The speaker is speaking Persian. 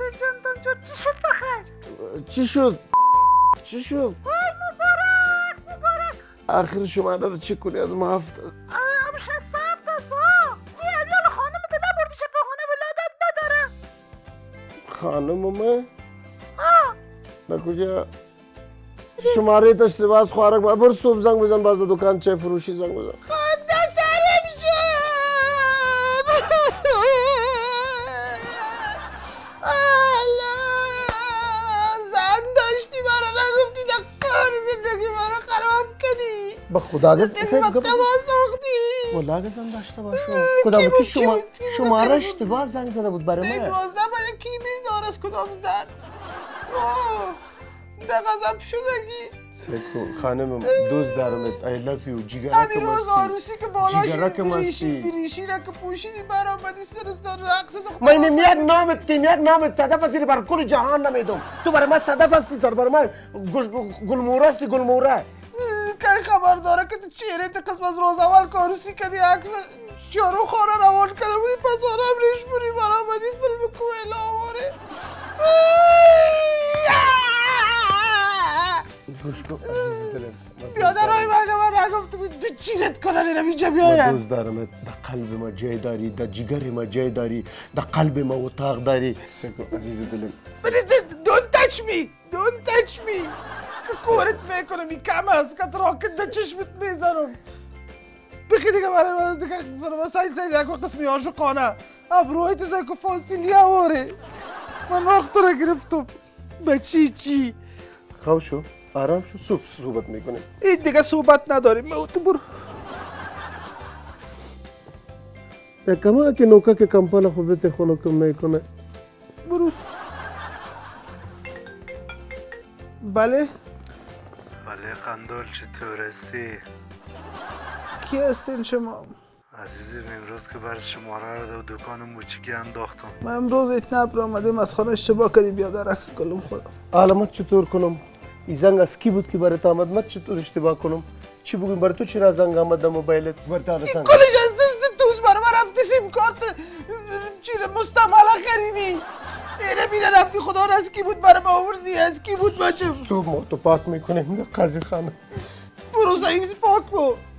جان جان چی شد بخیر؟ چی شد؟ چی شد؟ وای مبارک آخر شما رو چی کنی از ما هفته؟ ام 67 است ها چی امیال خانم تو نبردی شفاخانه ولادت نداره خانم ما؟ آه نکجا شماره داشته باز خوارک برو صبح زنگ بزن باز دکان چای فروشی زنگ بزن خدا سرم شد زن داشتی برا نگفتی دکار زندگی برا خراب کردی با خدا گز زندگی با تماس ساختی والله گزم داشته باشم کدام کی شماره اشتباه زنگ زده بود برای من 12 باید کی میدار از کدام زن ده غضب شدگی سکو خانم دوست دارمت I love you جیگرک همین روز مستی آروسی که بالاش جیگرک مستی دریشی را که پوشیدی برآمدی سرستان رقص دختر من نمیاد نامت که میاد نامت صدف هستی بر کل جهان نمیدم تو برای من صدف هستی سر برای من گلموره هستی گلموره که خبر داره که تو چهره تا قسم از روز اول که آروسی کردی عکس شارو خانه روان کرده بودی پس آرم ریش بوری برآمدی فیلم کوهلا آواره گوش کن عزیز دلم بیادرهای من نگفته بود تو چیزت کنن اینم اینجا من بیاید دوست دارمت در قلب ما جای داری در جگر ما جای داری در قلب ما اتاق داری سکو عزیز دلم don't touch me کورت میکنم این کم است که راکت در چشمت میزنم بخی دیگه برای من دیگه زنم ساین یک قسمی عاشقانه ابروهای تو زن که فاصلی آواره من وقت رو گرفتم بچی چی خواه شو آرام شو صحبت میکنیم این دیگه صحبت نداریم تو برو کما که نوکا که کمپالا خوبت خونو کم میکنه بروس بله بله قندال چطور هستی؟ کی هستین شما؟ عزیزم امروز که برای شماره رو در دکان موچیکی انداختم من امروز اتناب را آمدیم از خانه اشتباه کردیم بیادرک کلم خودم علامت چطور کنم این زنگ از کی بود که برات آمد من چطور اشتباه کنم چی بگیم برای تو چرا زنگ آمد در موبایلت برات زنگ کلش از دست توز برای من رفتی سیم کارت چیره مستعمله خریدی اینه بینه رفتی خدا را از کی بود برای ما آوردی از کی بود بچه صبح ما تو پاک میکنیم در قاضی خانه برو سعیز پاک بو